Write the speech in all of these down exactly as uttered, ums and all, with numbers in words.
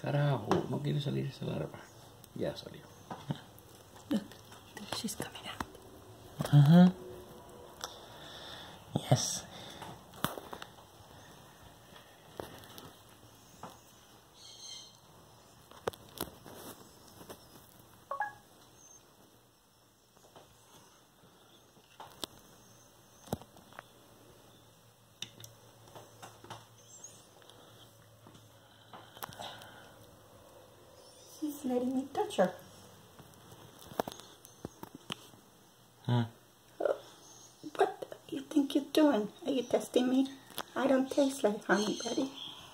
Carajo, no quiere salir esa larva. Ya salió. Look, she's coming out. Uh-huh. Yes. She's letting me touch her. Hmm. What do you think you're doing? Are you testing me? I don't taste like honey, buddy.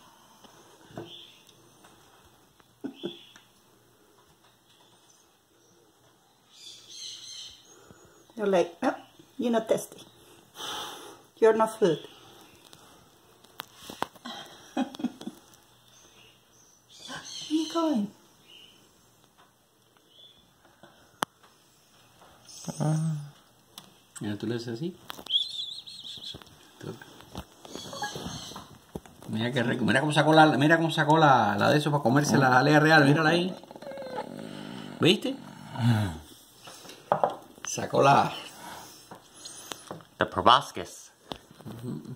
You're like, oh, you're not tasty. You're not food. Where are you going? Mira, tú le haces así. Mira qué rico. Mira cómo sacó la, mira cómo sacó la, la de eso para comerse la jalea real. Mírala ahí. ¿Viste? Sacó la... The proboscis. Uh-huh.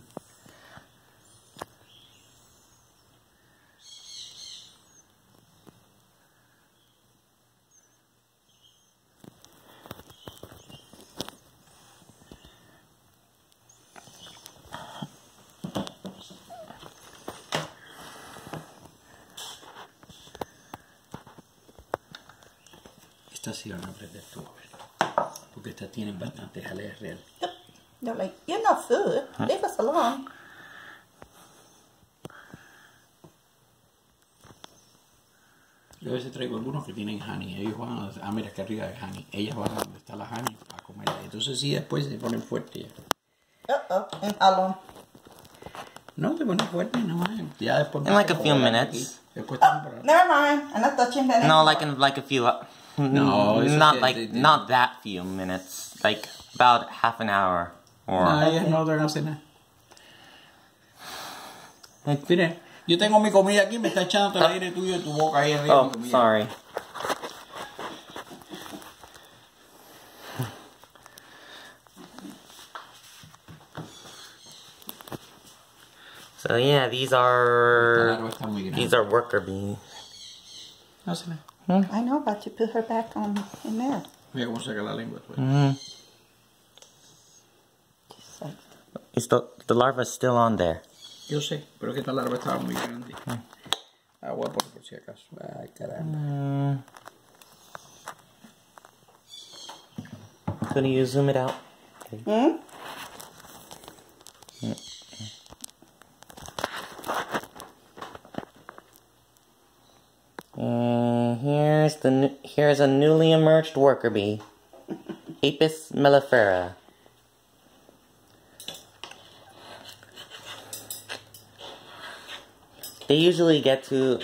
Estas sí van a aprender tú, a ver. Porque estas tienen bastante jalea real. They're like, you're not food. Leave us alone. Yo a veces traigo algunos que tienen honey. Ellos van a... Ah, mira, que arriba hay honey. Ellas van a donde está la honey a comer. Entonces sí, después se ponen fuertes ya. Uh-oh, and alone. No, te pones fuerte nomás. Ya después... In like a few minutes. Después te compras. Never mind. I'm not touching that No, anymore. like in like a few. No, eso not que- like de- de- not that few minutes. Like about half an hour or. No, ellas no van a hacer nada. Mira, yo tengo mi comida aquí, me está echando el aire tuyo de tu boca ahí arriba. mi Oh, comida. sorry. So yeah, these Esta are larva está muy grande. these are worker bees. No sé nada. I know, but you put her back on in there. Mira cómo saca la lengua. Pues. Mm-hmm. Just like, Is the the larva still on there? Yo sé, pero es que esta larva estaba muy grande. Agua por, por si acaso. Ay, caramba. Mm. Could you zoom it out? hmm? And here's the new, here's a newly emerged worker bee, Apis mellifera. They usually get to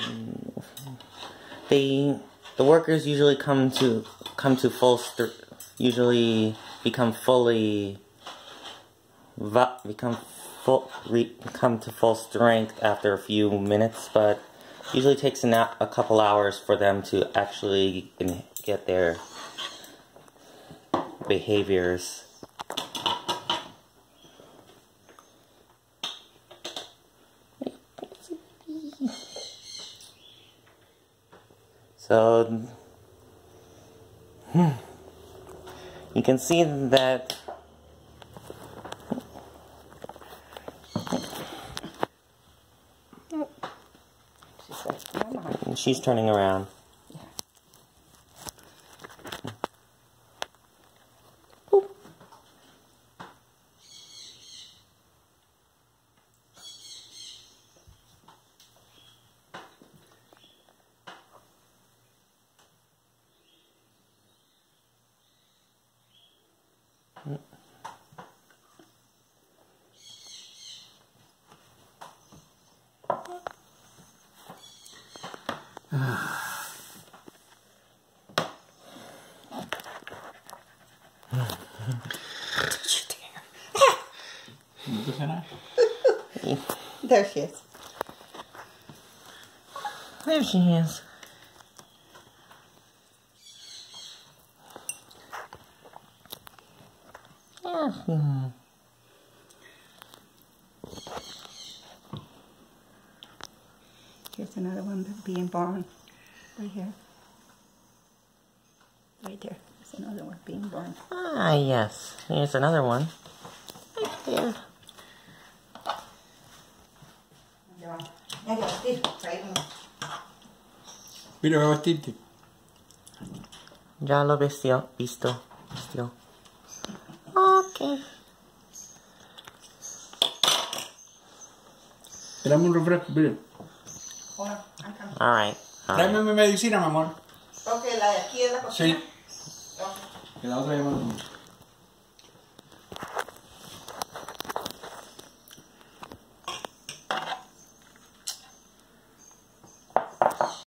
they the workers usually come to come to full st usually become fully va become full re come to full strength after a few minutes, but usually takes an, a couple hours for them to actually get their behaviors. So you can see that She's like, never mind. she's turning around. ¿No te suena? There she is. There she is. Yeah. Hmm. Here's another one that's being born. Right here. Right there. There's another one being born. Ah, yes. Here's another one. Right there. Mira, va a vestirte. Ya lo vistió. Visto. Vistió. Ok. Tráeme un refresco, mira. Alright. Tráeme mi medicina, mi amor. Ok, la de aquí es la cocina. Sí. Que la otra llamada.